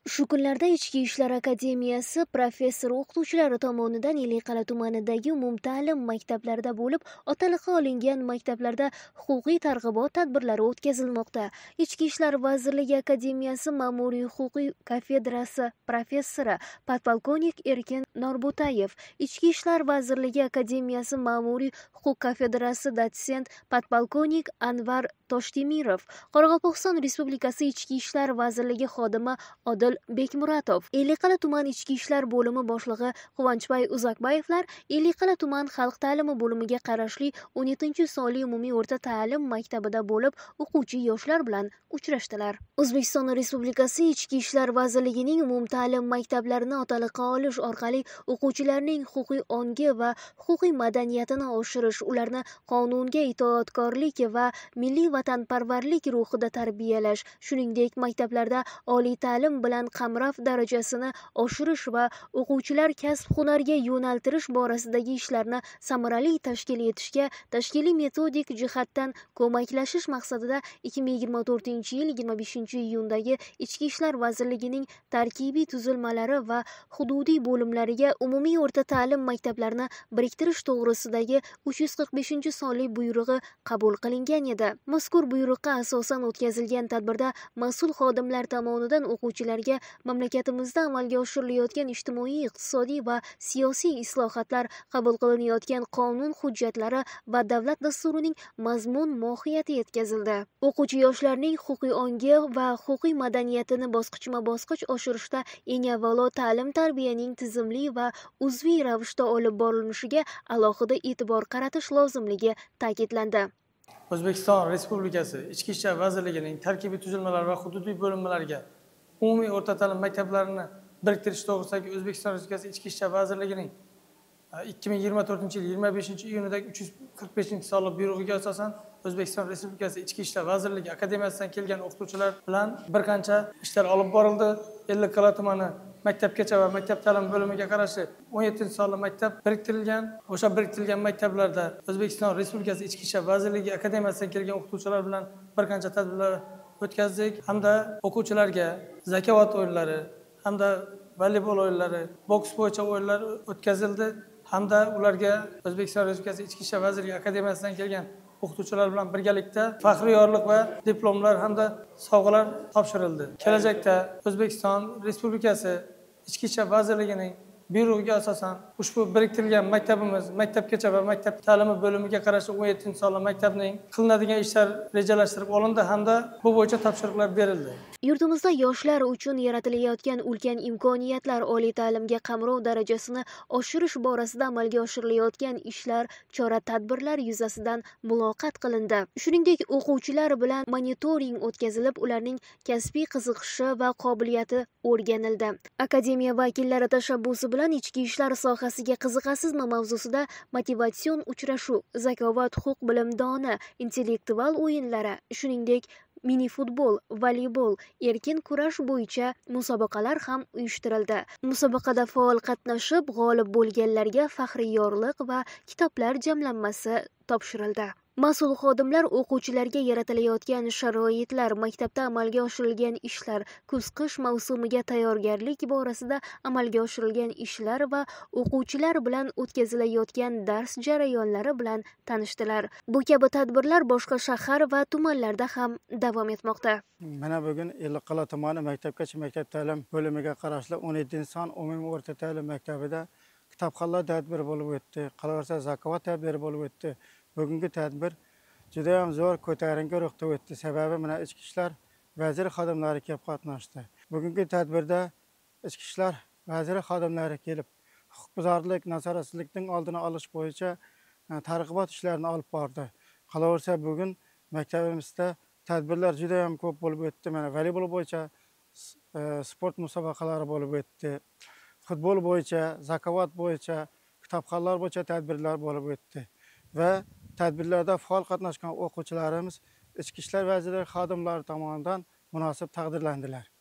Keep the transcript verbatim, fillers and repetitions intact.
Shu kunlarda Ichki ishlar akademiyasi professor-o'qituvchilari tomonidan Ellikqal'a tumanidagi umumta'lim maktablarida bo'lib, otaliqqa olingan maktablarda huquqiy targ'ibot tadbirlari o'tkazilmoqda. Ichki ishlar vazirligi akademiyasi ma'muriy-huquqiy kafedrasi professori podpolkovnik Erkin Norbutayev, Ichki ishlar vazirligi akademiyasi ma'muriy-huquq kafedrasi dotsent podpolkovnik Anvar Toshtemirov, Qoraqalpog'iston Respublikasi Ichki ishlar vazirligi xodimi Odil Bekmuratov, Ellikqal'a tuman ichki ishlar bo'limi boshlig'i Quvonchbay Uzakbayevlar Ellikqal'a tuman xalq ta'limi bo'limiga qarashli o'n yettinchi sonli umumiy o'rta ta'lim maktabida bo'lib, o'quvchi yoshlar bilan uchrashdilar. O'zbekiston Respublikasi Ichki ishlar vazirligining umumta'lim maktablarini otaliqqa olish orqali o'quvchilarning huquqiy ongi va huquqiy madaniyatini oshirish, ularni qonunga itoatkorlik va milliy vatanparvarlik ruhida tarbiyalash, shuningdek maktablarda oliy ta'lim bilan qamraf darajasini oshirish va o'quvchilar kasb-hunarga yo'naltirish borasidagi ishlarni samarali tashkil etishga tashkiliy metodik jihatdan ko'maklashish maqsadida ikki ming yigirma to'rtinchi yil yigirma beshinchi iyundagi Ichki ishlar vazirligining tarkibiy tuzilmalari va hududiy bo'limlariga umumiy o'rta ta'lim maktablarini biriktirish to'g'risidagi uch yuz qirq beshinchi sonli buyrug'i qabul qilingan edi. Mazkur buyruqqa asosan o'tkazilgan tadbirda mas'ul xodimlar tomonidan o'quvchilarga mamlakatimizda amalga oshirilayotgan ijtimoiy, iqtisodiy va siyosiy islohotlar, qabul qilinayotgan qonun hujjatlari va davlat dasturining mazmun mohiyati yetkazildi. O'quvchi yoshlarning huquqiy ongi va huquqiy madaniyatini bosqichma-bosqich oshirishda eng avvalo ta'lim-tarbiyaning tizimli va uzviy ravishda olib borilishiga alohida e'tibor qaratish lozimligi ta'kidlandi. O'zbekiston Respublikasi Ichki ishlar vazirligining tarkibiy tuzilmalari va hududiy bo'linmalariga umumiy o'rta ta'lim maktablarini biriktirish to'g'risidagi O'zbekiston Respublikasi Ichki ishlar vazirligining ikki ming yigirma to'rtinchi yil yigirma beshinchi iyundagi uch yuz qirq beshinchi sonli buyrug'iga asosan O'zbekiston Respublikasi Ichki ishlar vazirligi akademiyasidan kelgan o'qituvchilar bilan bir qancha ishlar olib borildi. Ellikqal'a tumani maktabgacha va maktab ta'limi bo'limiga qarashli o'n yettinchi sonli maktab biriktirilgan. O'sha biriktirilgan maktablarda O'zbekiston Respublikasi Ichki ishlar vazirligi akademiyasidan kelgan o'qituvchilar bilan bir qancha tadbirlar o'tkazdik hamda o'quvchilarga zakovat o'yinlari hamda voleybol o'yinlari, boks bo'yicha o'yinlar o'tkazildi hamda ularga O'zbekiston Respublikasi Ichki ishlar vazirligi akademiyasidan kelgan o'qituvchilar bilan birgalikda faxriy yorliq va diplomlar hamda sovg'alar topshirildi. Kelajakda O'zbekiston Respublikasi Ichki ishlar vazirligining buyrug'iga asosan ushbu biriktirilgan maktabimiz maktabgacha va maktab ta'limi bo'limiga qarashli o'n yettinchi sonli maktabning qilinadigan ishlar rejalashtirib olindi hamda bu bo'yicha topshiriqlar berildi. Yurtimizda yoshlar uchun yaratilayotgan ulkan imkoniyatlar, oliy ta'limga qamrov darajasini oshirish borasida amalga oshirilayotgan ishlar, chora-tadbirlar yuzasidan muloqot qilindi. Shuningdek, o'quvchilar bilan monitoring o'tkazilib, ularning kasbiy qiziqishi va qobiliyati o'rganildi. Akademiya vakillari tashabbusi bilan ichki ishlar sohasiga qiziqasizmi mavzusida motivatsion uchrashuv, zakovat, huquq bilimdoni, intellektual o'yinlari, shuningdek mini futbol, voleybol, erkin kurash bo'yicha musobaqalar ham uyushtirildi. Musobaqada faol qatnashib, g'olib bo'lganlarga faxriy yorliq va kitoblar jamlanmasi topshirildi. Mas'ul xodimlar o'quvchilarga yaratilayotgan sharoitlar, maktabda amalga oshirilgan ishlar, kuz-qish mavsumiga tayyorgarlik borasida amalga oshirilgan ishlar va o'quvchilar bilan o'tkazilayotgan dars jarayonlari bilan tanishdilar. Bu kabi tadbirlar boshqa shahar va tumanlarda ham davom etmoqda. Mana bugun Ellikqal'a tumani maktabgacha maktab ta'lim bo'limiga qarashli o'n yettinchi son umumiy o'rta ta'lim maktabida kitobxonlar tadbiri bo'lib o'tdi. Qolaversa zakovat tadbiri bo'lib o'tdi. Bugungi tadbir juda ham zo'r ko'tarinki ruhda o'tdi. Sababi mana ichki ishlar vaziri xodimlari kelib qatnashdi. Bugungi tadbirda ichki ishlar vaziri xodimlari kelib huquqbuzarlik, nazoratsizlikning oldini olish bo'yicha targ'ibot ishlarini olib bordi. Qolaversa bugun maktabimizda tadbirlar juda ham ko'p bo'lib o'tdi. Mana voleybol bo'yicha sport musobaqalari bo'lib o'tdi. Futbol bo'yicha, zakovat bo'yicha, kitobxonlar bo'yicha tadbirlar bo'lib o'tdi. Va tadbirlarda faol qatnashgan o'quvchilarimiz ichki ishlar vazirligi xodimlari tomonidan munosib taqdirlandilar.